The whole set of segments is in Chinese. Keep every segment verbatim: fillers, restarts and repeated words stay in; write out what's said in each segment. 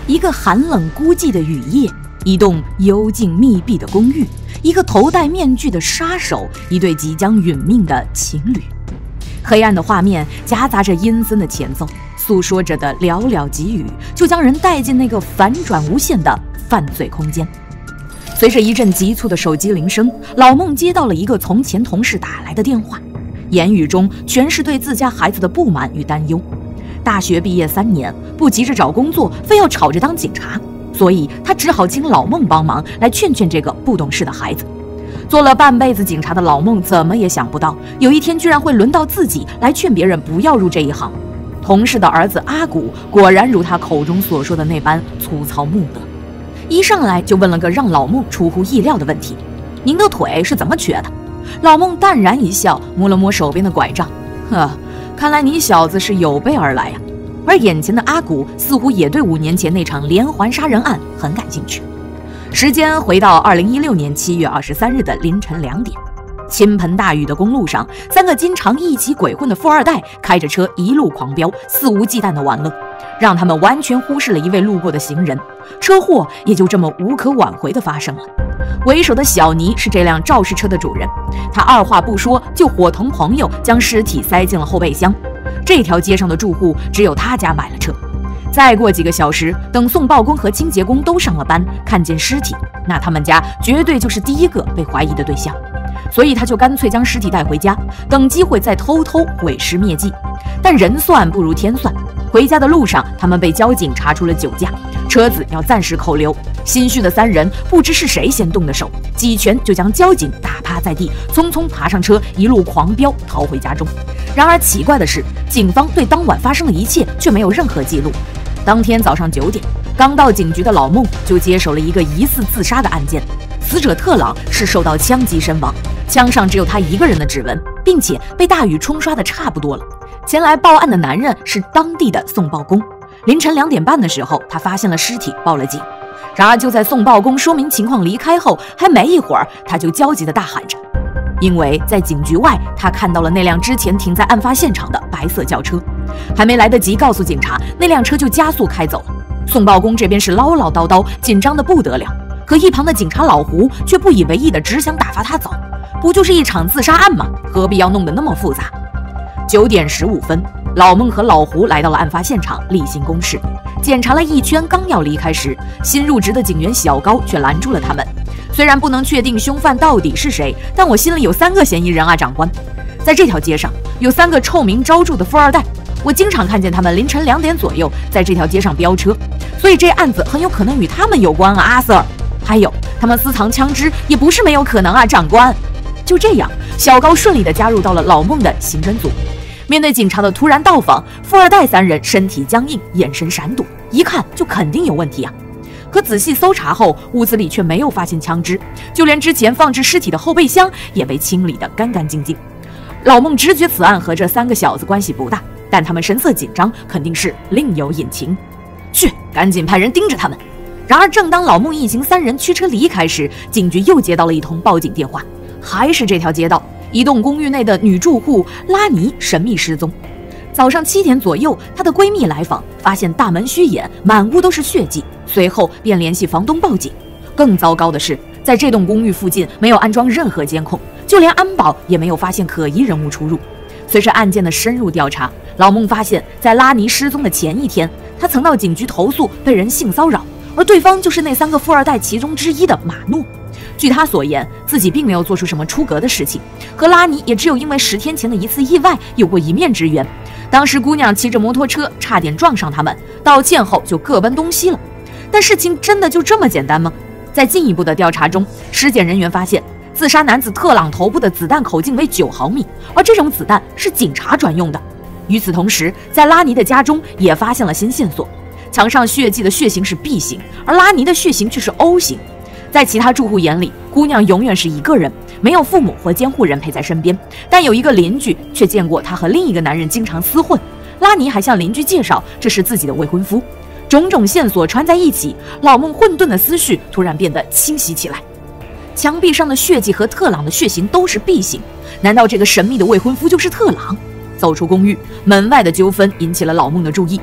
一个寒冷孤寂的雨夜，一栋幽静密闭的公寓，一个头戴面具的杀手，一对即将殒命的情侣。黑暗的画面夹杂着阴森的前奏，诉说着的寥寥几语，就将人带进那个反转无限的犯罪空间。随着一阵急促的手机铃声，老孟接到了一个从前同事打来的电话，言语中全是对自家孩子的不满与担忧。大学毕业三年，不急着找工作，非要吵着当警察，所以他只好请老孟帮忙来劝劝这个不懂事的孩子。做了半辈子警察的老孟怎么也想不到，有一天居然会轮到自己来劝别人不要入这一行。同事的儿子阿古果然如他口中所说的那般粗糙木讷，一上来就问了个让老孟出乎意料的问题：您的腿是怎么瘸的？老孟淡然一笑，摸了摸手边的拐杖，呵，看来你小子是有备而来呀。而眼前的阿古似乎也对五年前那场连环杀人案很感兴趣。时间回到二零一六年七月二十三日的凌晨两点，倾盆大雨的公路上，三个经常一起鬼混的富二代开着车一路狂飙，肆无忌惮的玩乐，让他们完全忽视了一位路过的行人。车祸也就这么无可挽回的发生了。为首的小尼是这辆肇事车的主人，他二话不说就伙同朋友将尸体塞进了后备箱。这条街上的住户只有他家买了车。再过几个小时，等送报工和清洁工都上了班，看见尸体，那他们家绝对就是第一个被怀疑的对象。所以他就干脆将尸体带回家，等机会再偷偷毁尸灭迹。但人算不如天算，回家的路上，他们被交警查出了酒驾，车子要暂时扣留。心虚的三人不知是谁先动的手，几拳就将交警打趴在地，匆匆爬上车，一路狂飙逃回家中。然而奇怪的是，警方对当晚发生的一切却没有任何记录。当天早上九点，刚到警局的老孟就接手了一个疑似自杀的案件。死者特朗是受到枪击身亡，枪上只有他一个人的指纹，并且被大雨冲刷的差不多了。前来报案的男人是当地的送报工。凌晨两点半的时候，他发现了尸体，报了警。然而就在送报工说明情况离开后，还没一会儿，他就焦急地大喊着，因为在警局外，他看到了那辆之前停在案发现场的白色轿车，还没来得及告诉警察，那辆车就加速开走了。送报工这边是唠唠叨叨，紧张得不得了，可一旁的警察老胡却不以为意的只想打发他走。不就是一场自杀案吗？何必要弄得那么复杂？九点十五分，老孟和老胡来到了案发现场，例行公事，检查了一圈，刚要离开时，新入职的警员小高却拦住了他们。虽然不能确定凶犯到底是谁，但我心里有三个嫌疑人啊，长官。在这条街上有三个臭名昭著的富二代，我经常看见他们凌晨两点左右在这条街上飙车，所以这案子很有可能与他们有关啊，阿 Sir。还有，他们私藏枪支也不是没有可能啊，长官。就这样，小高顺利地加入到了老孟的刑侦组。面对警察的突然到访，富二代三人身体僵硬，眼神闪躲，一看就肯定有问题啊。可仔细搜查后，屋子里却没有发现枪支，就连之前放置尸体的后备箱也被清理得干干净净。老孟直觉此案和这三个小子关系不大，但他们神色紧张，肯定是另有隐情。去，赶紧派人盯着他们。然而正当老孟一行三人驱车离开时，警局又接到了一通报警电话，还是这条街道一栋公寓内的女住户拉尼神秘失踪。早上七点左右，她的闺蜜来访，发现大门虚掩，满屋都是血迹，随后便联系房东报警。更糟糕的是，在这栋公寓附近没有安装任何监控，就连安保也没有发现可疑人物出入。随着案件的深入调查，老孟发现，在拉尼失踪的前一天，他曾到警局投诉被人性骚扰，而对方就是那三个富二代其中之一的马诺。据他所言，自己并没有做出什么出格的事情，和拉尼也只有因为十天前的一次意外有过一面之缘。当时姑娘骑着摩托车差点撞上他们，道歉后就各奔东西了。但事情真的就这么简单吗？在进一步的调查中，尸检人员发现，自杀男子特朗头部的子弹口径为九毫米，而这种子弹是警察专用的。与此同时，在拉尼的家中也发现了新线索，墙上血迹的血型是 B 型，而拉尼的血型却是 O 型。在其他住户眼里，姑娘永远是一个人，没有父母或监护人陪在身边，但有一个邻居却见过她和另一个男人经常厮混。拉尼还向邻居介绍这是自己的未婚夫。种种线索串在一起，老孟混沌的思绪突然变得清晰起来。墙壁上的血迹和特朗的血型都是 B 型，难道这个神秘的未婚夫就是特朗？走出公寓，门外的纠纷引起了老孟的注意。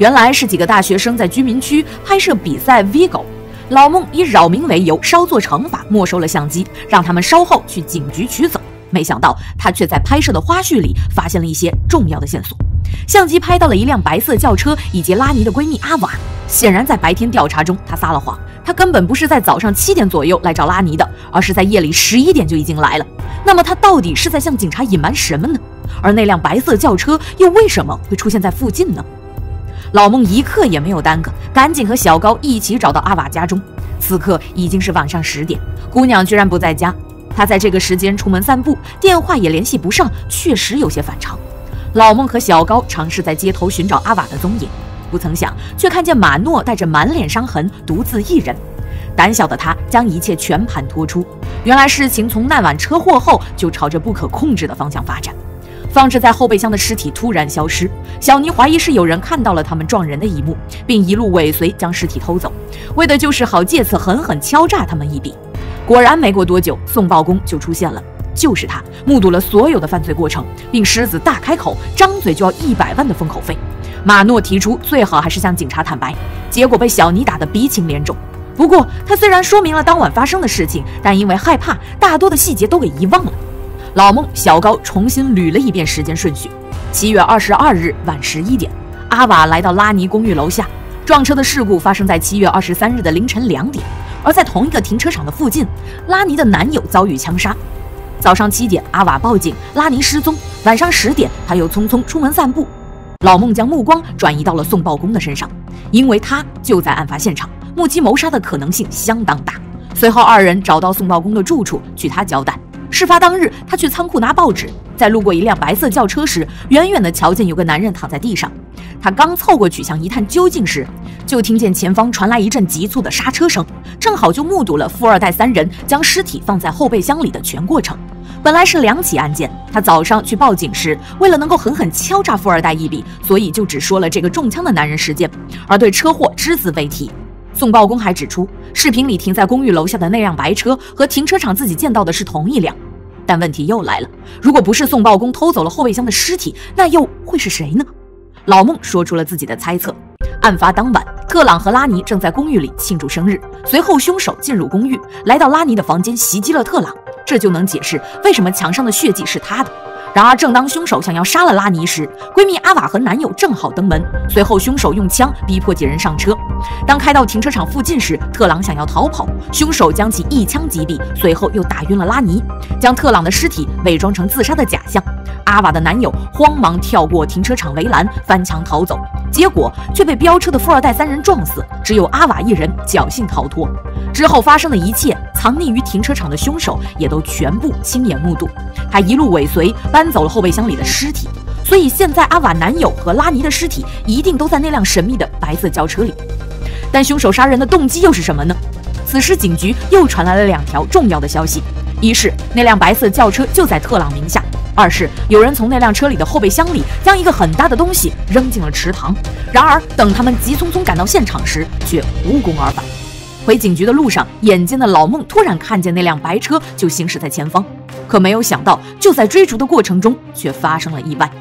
原来是几个大学生在居民区拍摄比赛 Vigo， 老孟以扰民为由稍作惩罚，没收了相机，让他们稍后去警局取走。没想到他却在拍摄的花絮里发现了一些重要的线索。相机拍到了一辆白色轿车以及拉尼的闺蜜阿瓦。显然在白天调查中她撒了谎，她根本不是在早上七点左右来找拉尼的，而是在夜里十一点就已经来了。那么她到底是在向警察隐瞒什么呢？而那辆白色轿车又为什么会出现在附近呢？老孟一刻也没有耽搁，赶紧和小高一起找到阿瓦家中。此刻已经是晚上十点，姑娘居然不在家。她在这个时间出门散步，电话也联系不上，确实有些反常。老孟和小高尝试在街头寻找阿瓦的踪影，不曾想却看见马诺带着满脸伤痕独自一人。胆小的他将一切全盘托出，原来事情从那晚车祸后就朝着不可控制的方向发展。放置在后备箱的尸体突然消失，小尼怀疑是有人看到了他们撞人的一幕，并一路尾随将尸体偷走，为的就是好借此狠狠敲诈他们一笔。果然没过多久，宋报公就出现了，就是他目睹了所有的犯罪过程，并狮子大开口，张嘴就要一百万的封口费。马诺提出最好还是向警察坦白，结果被小尼打得鼻青脸肿。不过他虽然说明了当晚发生的事情，但因为害怕，大多的细节都给遗忘了。老孟、小高重新捋了一遍时间顺序。七月二十二日晚十一点，阿瓦来到拉尼公寓楼下。撞车的事故发生在七月二十三日的凌晨两点，而在同一个停车场的附近，拉尼的男友遭遇枪杀。早上七点，阿瓦报警，拉尼失踪。晚上十点，他又匆匆出门散步。老孟将目光转移到了宋报公的身上，因为他就在案发现场，目击谋杀的可能性相当大。随后，二人找到宋报公的住处，据他交代，事发当日，他去仓库拿报纸，在路过一辆白色轿车时，远远地瞧见有个男人躺在地上。他刚凑过去想一探究竟时，就听见前方传来一阵急促的刹车声，正好就目睹了富二代三人将尸体放在后备箱里的全过程。本来是两起案件，他早上去报警时，为了能够狠狠敲诈富二代一笔，所以就只说了这个中枪的男人事件，而对车祸只字未提。宋报公还指出，视频里停在公寓楼下的那辆白车和停车场自己见到的是同一辆。但问题又来了，如果不是宋报公偷走了后备箱的尸体，那又会是谁呢？老孟说出了自己的猜测。案发当晚，特朗和拉尼正在公寓里庆祝生日，随后凶手进入公寓，来到拉尼的房间袭击了特朗，这就能解释为什么墙上的血迹是他的。然而，正当凶手想要杀了拉尼时，闺蜜阿瓦和男友正好登门，随后凶手用枪逼迫几人上车。当开到停车场附近时，特朗想要逃跑，凶手将其一枪击毙，随后又打晕了拉尼，将特朗的尸体伪装成自杀的假象。阿瓦的男友慌忙跳过停车场围栏，翻墙逃走，结果却被飙车的富二代三人撞死，只有阿瓦一人侥幸逃脱。之后发生的一切，藏匿于停车场的凶手也都全部亲眼目睹，他一路尾随，搬走了后备箱里的尸体。所以现在阿瓦男友和拉尼的尸体一定都在那辆神秘的白色轿车里。但凶手杀人的动机又是什么呢？此时警局又传来了两条重要的消息：一是那辆白色轿车就在特朗名下；二是有人从那辆车里的后备箱里将一个很大的东西扔进了池塘。然而等他们急匆匆赶到现场时，却无功而返。回警局的路上，眼尖的老孟突然看见那辆白车就行驶在前方，可没有想到，就在追逐的过程中，却发生了意外。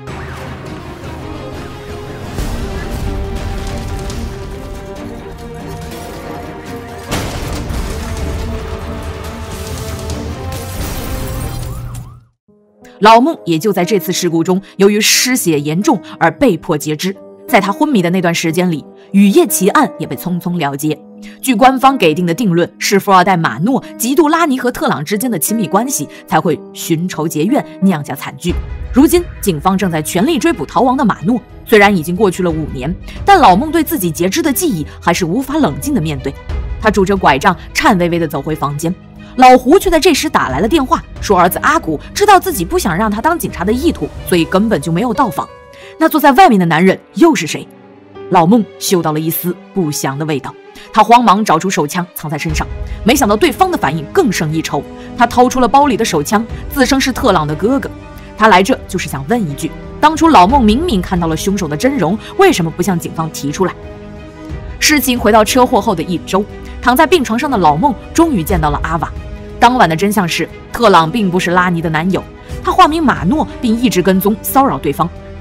老孟也就在这次事故中，由于失血严重而被迫截肢。在他昏迷的那段时间里，雨夜奇案也被匆匆了结。据官方给定的定论是，富二代马诺嫉妒拉尼和特朗之间的亲密关系，才会寻仇结怨，酿下惨剧。如今，警方正在全力追捕逃亡的马诺。虽然已经过去了五年，但老孟对自己截肢的记忆还是无法冷静地面对。他拄着拐杖，颤巍巍地走回房间。老胡却在这时打来了电话，说儿子阿古知道自己不想让他当警察的意图，所以根本就没有到访。那坐在外面的男人又是谁？老孟嗅到了一丝不祥的味道，他慌忙找出手枪藏在身上，没想到对方的反应更胜一筹。他掏出了包里的手枪，自称是特朗的哥哥。他来这就是想问一句，当初老孟明明看到了凶手的真容，为什么不向警方提出来？事情回到车祸后的一周，躺在病床上的老孟终于见到了阿瓦。当晚的真相是，特朗并不是拉尼的男友，他化名马诺，并一直跟踪骚扰对方。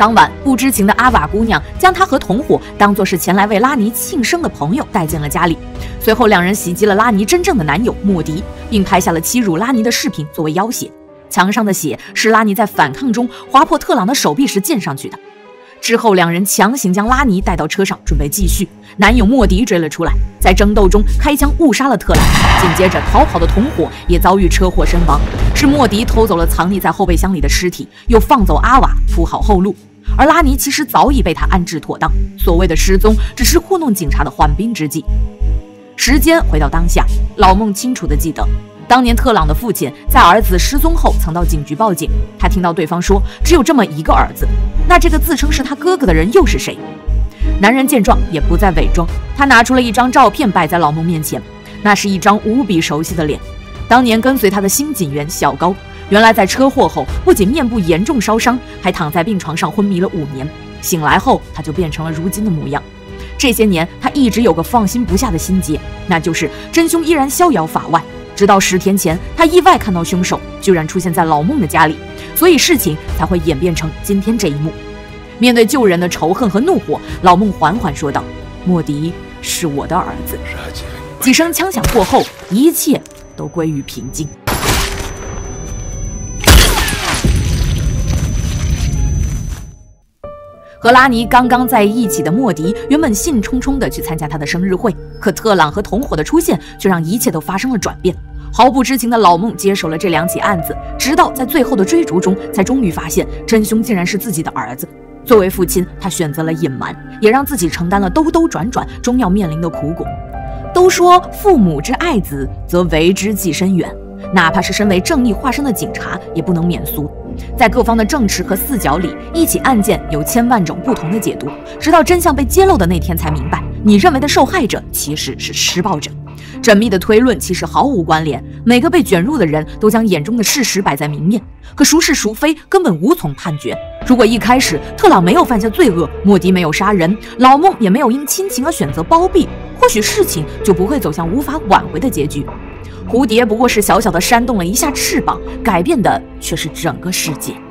当晚，不知情的阿瓦姑娘将她和同伙当作是前来为拉尼庆生的朋友带进了家里。随后，两人袭击了拉尼真正的男友莫迪，并拍下了欺辱拉尼的视频作为要挟。墙上的血是拉尼在反抗中划破特朗的手臂时溅上去的。之后，两人强行将拉尼带到车上，准备继续。男友莫迪追了出来，在争斗中开枪误杀了特朗。紧接着，逃跑的同伙也遭遇车祸身亡。是莫迪偷走了藏匿在后备箱里的尸体，又放走阿瓦，铺好后路。而拉尼其实早已被他安置妥当，所谓的失踪只是糊弄警察的缓兵之计。时间回到当下，老孟清楚地记得，当年特朗的父亲在儿子失踪后曾到警局报警，他听到对方说只有这么一个儿子，那这个自称是他哥哥的人又是谁？男人见状也不再伪装，他拿出了一张照片摆在老孟面前，那是一张无比熟悉的脸，当年跟随他的新警员小高，原来在车祸后不仅面部严重烧伤，还躺在病床上昏迷了五年，醒来后他就变成了如今的模样。这些年他一直有个放心不下的心结，那就是真凶依然逍遥法外。直到十天前，他意外看到凶手居然出现在老孟的家里，所以事情才会演变成今天这一幕。面对救人的仇恨和怒火，老孟缓缓说道：“莫迪是我的儿子。”几声枪响过后，一切都归于平静。和拉尼刚刚在一起的莫迪原本兴冲冲地去参加他的生日会，可特朗和同伙的出现却让一切都发生了转变。毫不知情的老孟接手了这两起案子，直到在最后的追逐中，才终于发现真凶竟然是自己的儿子。作为父亲，他选择了隐瞒，也让自己承担了兜兜转转终要面临的苦果。都说父母之爱子，则为之计深远。哪怕是身为正义化身的警察，也不能免俗。在各方的证词和视角里，一起案件有千万种不同的解读，直到真相被揭露的那天才明白，你认为的受害者其实是施暴者。缜密的推论其实毫无关联，每个被卷入的人都将眼中的事实摆在明面，可孰是孰非根本无从判决。如果一开始特朗没有犯下罪恶，莫迪没有杀人，老孟也没有因亲情而选择包庇，或许事情就不会走向无法挽回的结局。蝴蝶不过是小小的扇动了一下翅膀，改变的却是整个世界。